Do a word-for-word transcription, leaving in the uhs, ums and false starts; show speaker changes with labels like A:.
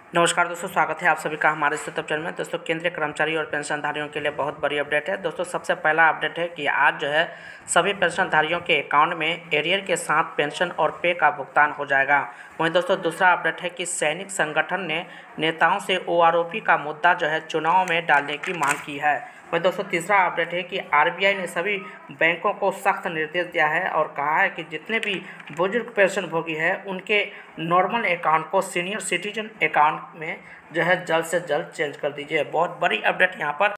A: नमस्कार दोस्तों, स्वागत है आप सभी का हमारे इस यूट्यूब चैनल में। दोस्तों, केंद्रीय कर्मचारी और पेंशनधारियों के लिए बहुत बड़ी अपडेट है। दोस्तों, सबसे पहला अपडेट है कि आज जो है सभी पेंशनधारियों के अकाउंट में एरियर के साथ पेंशन और पे का भुगतान हो जाएगा। वहीं दोस्तों, दूसरा अपडेट है कि सैनिक संगठन ने नेताओं से ओ आर ओ पी का मुद्दा जो है चुनाव में डालने की मांग की है। वहीं दोस्तों, तीसरा अपडेट है कि आर बी आई ने सभी बैंकों को सख्त निर्देश दिया है और कहा है कि जितने भी बुजुर्ग पेंशनभोगी हैं उनके नॉर्मल अकाउंट को सीनियर सिटीजन अकाउंट में जो है जल्द से जल्द चेंज कर दीजिए। बहुत बड़ी अपडेट यहाँ पर